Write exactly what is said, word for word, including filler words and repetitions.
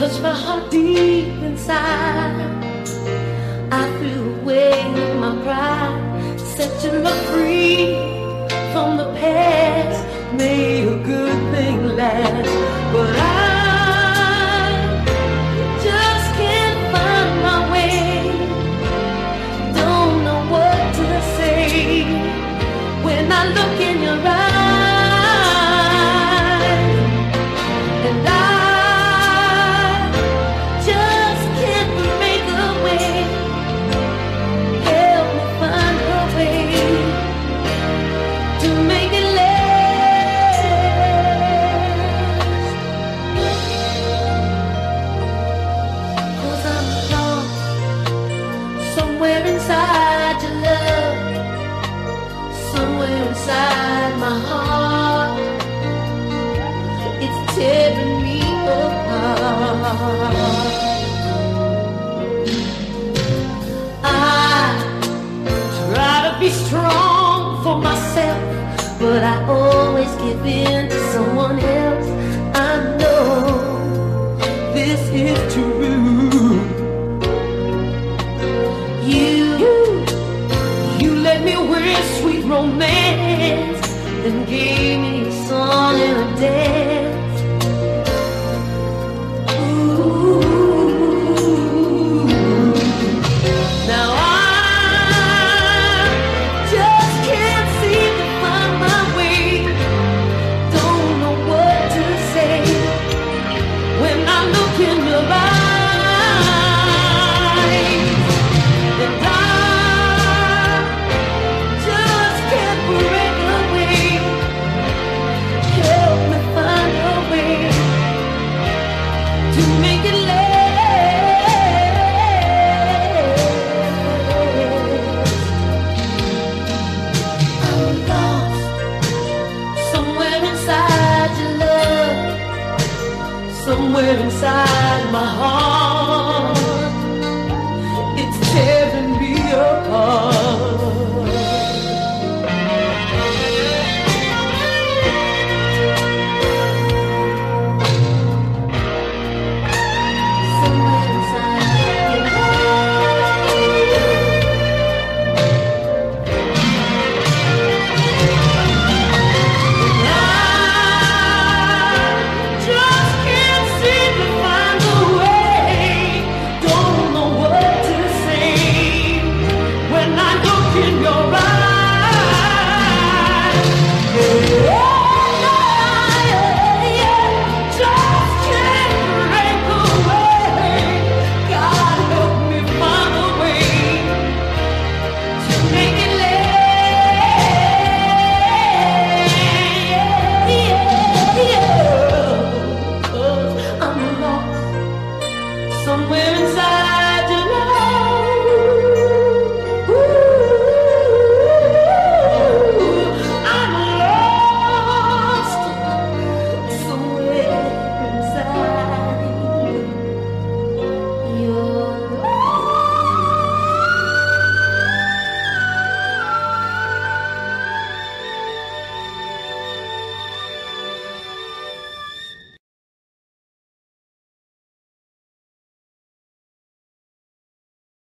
touched my heart deep inside. I threw away my pride, setting me free from the past. May a good thing last, but I just can't find my way. Don't know what to say when I look in your eyes, and I just can't make a way. Help me find a way to make it last. 'Cause I'm lost somewhere inside your love, somewhere inside my heart. It's tearing me apart. I try to be strong for myself, but I always give in to someone else. I know this is true. You, you let me wear sweet romance, then gave me a song and a dance. Ooh, now I just can't seem to find my way. Don't know what to say when I look in your eyes, and I just can't break away. Help me find a way to make it last. I'm lost somewhere inside your love, somewhere inside my heart.